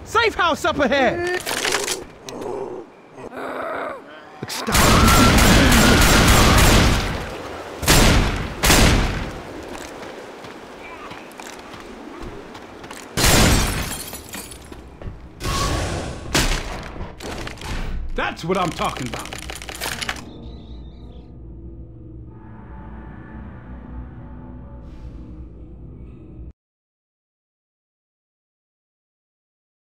Safe house up ahead! That's what I'm talking about.